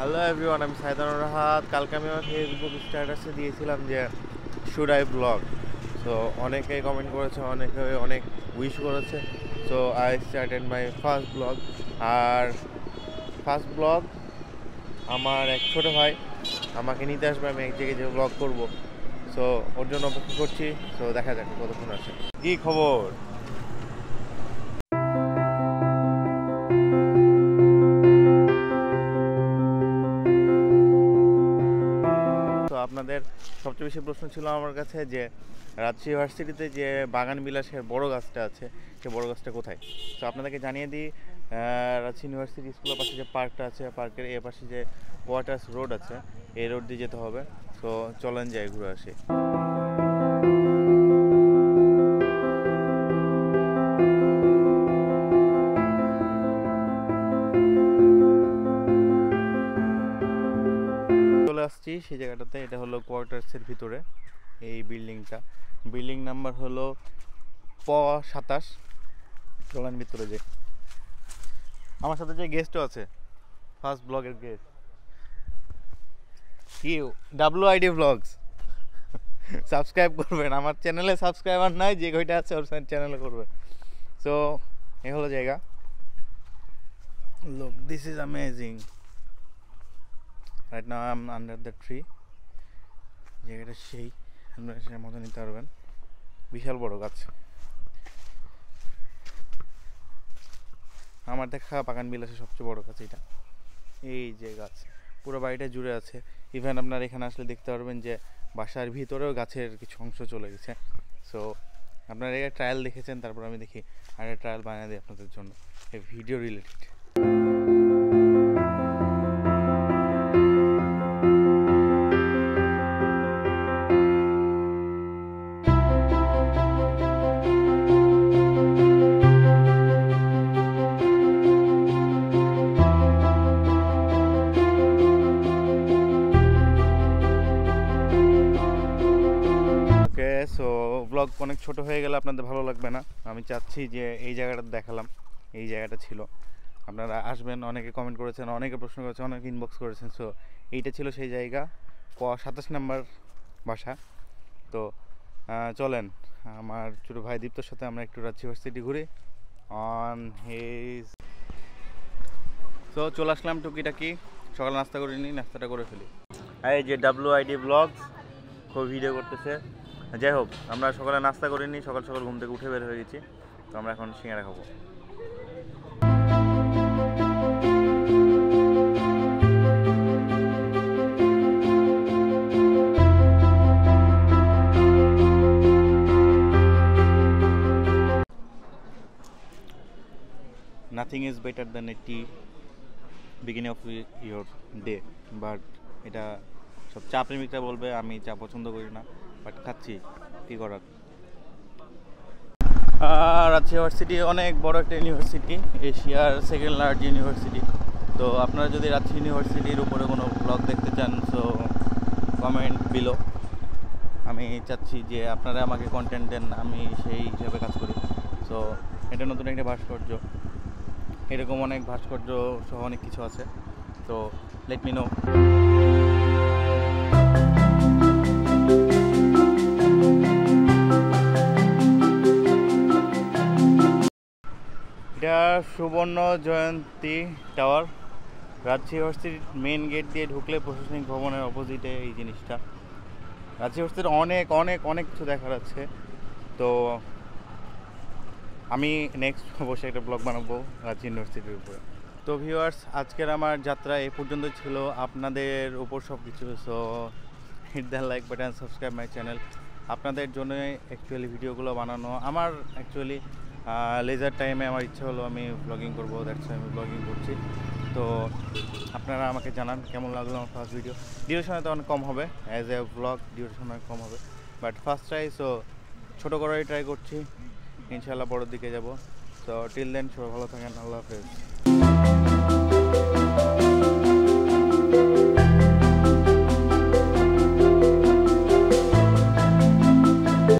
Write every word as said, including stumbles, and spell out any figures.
Hello everyone, আমি সাইদানুর রাহাত। কালকে আমি আমার ফেসবুক স্ট্যাটাসে দিয়েছিলাম যে শুড আই ব্লগ। সো অনেকেই কমেন্ট করেছে, অনেকে অনেক উইশ করেছে। So I started my first blog. আর ফার্স্ট ব্লগ আমার এক ছোটো ভাই আমাকে নিতে আসবে, আমি এক জায়গায় যে ব্লগ করবো। সো ওর জন্য অপেক্ষা করছি। সো দেখা যাক কতক্ষণ আসে। কী খবর? তো আপনাদের সবচেয়ে বেশি প্রশ্ন ছিল আমার কাছে যে রাজশাহী ইউনিভার্সিটিতে যে বাগান বিলাসের বড় গাছটা আছে, সে বড় গাছটা কোথায়। তো আপনাদেরকে জানিয়ে দিই, রাজশাহী ইউনিভার্সিটি স্কুলের পাশে যে পার্কটা আছে, পার্কের এ পাশে যে কোয়ার্টার্স রোড আছে, এই রোড দিয়ে যেতে হবে। তো চলেন যাই ঘুরে আসি। চলে আসছি সেই জায়গাটাতে। এটা হলো কোয়ার্টার্সের ভিতরে এই বিল্ডিংটা। বিল্ডিং নাম্বার হলো প সাতাশ। চলেন ভিতরে যে আমার সাথে যে গেস্টও আছে, ফার্স্ট ব্লগের গেস্ট, কি ডাব্লু আইডি ব্লগস। সাবস্ক্রাইব করবেন আমার চ্যানেলে, সাবস্ক্রাইবার নাই, যে কয়টা আছে ওর চ্যানেলে করবেন। সো এ হলো জায়গা। Look, this is amazing. Right now I am under the tree. জায়গাটা সেই আপনারা সে মতো নিতে পারবেন। বিশাল বড় গাছ। আমার দেখা বাগান বিলাসের সবচেয়ে বড় গাছ এটা। এই যে গাছ পুরো বাড়িটা জুড়ে আছে। ইভেন আপনারা এখানে আসলে দেখতে পারবেন যে বাসার ভিতরেও গাছের কিছু অংশ চলে গেছে। সো আপনারা এই ট্রায়াল দেখেছেন, তারপর আমি দেখি আর একটা ট্রায়াল বানিয়ে দিই আপনাদের জন্য, এই ভিডিও রিলেটেড। সো ব্লগ অনেক ছোট হয়ে গেলে আপনাদের ভালো লাগবে না। আমি চাচ্ছি যে এই জায়গাটা দেখালাম, এই জায়গাটা ছিল, আপনারা আসবেন। অনেকে কমেন্ট করেছেন, অনেকে প্রশ্ন করেছেন, অনেকে ইনবক্স করেছেন। সো এইটা ছিল সেই জায়গা, প সাতাশ নাম্বার বাসা। তো চলেন আমার ছোটো ভাই দীপ্তর সাথে আমরা একটু রাজশাহী ইউনিভার্সিটি ঘুরি অন হিজ। সো চলে আসলাম টুকিটাকি, সকালে নাস্তা করে নিই, নাস্তাটা করে ফেলি। এই যে ডাব্লু আইডি ব্লগস খুব ভিডিও করতেছে। যাই হোক, আমরা সকালে নাস্তা করিনি, সকাল সকাল ঘুম থেকে উঠে বের হয়ে গেছি। তো আমরা এখন সিঙ্গারা খাবো। Nothing is better than a tea beginning of your day. But এটা সব চা প্রেমিকরা বলবে আমি চা পছন্দ করি না, বাট খাচ্ছি, কী করার। রাজশাহী ইউনিভার্সিটি অনেক বড় একটা ইউনিভার্সিটি, এশিয়ার সেকেন্ড লার্জ ইউনিভার্সিটি। তো আপনারা যদি রাজশাহী ইউনিভার্সিটির উপরে কোনো ব্লগ দেখতে চান, সো কমেন্ট বিলো। আমি চাচ্ছি যে আপনারা আমাকে কন্টেন্ট দেন, আমি সেই হিসাবে কাজ করি। সো এটা নতুন একটা ভাস্কর্য, এরকম অনেক ভাস্কর্য সহ অনেক কিছু আছে। তো লেট মি নো। এটা সুবর্ণ জয়ন্তী টাওয়ার। রাজশাহী ইউনিভার্সিটির মেন গেট দিয়ে ঢুকলে প্রশাসনিক ভবনের অপোজিটে এই জিনিসটা। রাজশাহী ইউনিভার্সিটির অনেক অনেক অনেক কিছু দেখার আছে। তো আমি নেক্সট বসে একটা ব্লগ বানাবো রাজশাহী ইউনিভার্সিটির উপরে। তো ভিউয়ার্স, আজকের আমার যাত্রা এই পর্যন্ত ছিল, আপনাদের উপর সব কিছু। So hit the like button, subscribe my channel. আপনাদের জন্যই অ্যাকচুয়ালি ভিডিওগুলো বানানো। আমার অ্যাকচুয়ালি লেজার টাইমে আমার ইচ্ছা হলো আমি ব্লগিং করবো, দ্যাটস আমি ব্লগিং করছি। তো আপনারা আমাকে জানান কেমন লাগলো আমার ফার্স্ট ভিডিও। ডিউরেশন তো অনেক কম হবে, অ্যাজ এ ব্লগ ডিউরেশন অনেক কম হবে, বাট ফার্স্ট ট্রাই। সো ছোটো করেই ট্রাই করছি, ইনশাআল্লাহ বড়োর দিকে যাব। সো টিল দেন সবাই ভালো থাকেন, আল্লাহ হাফেজ।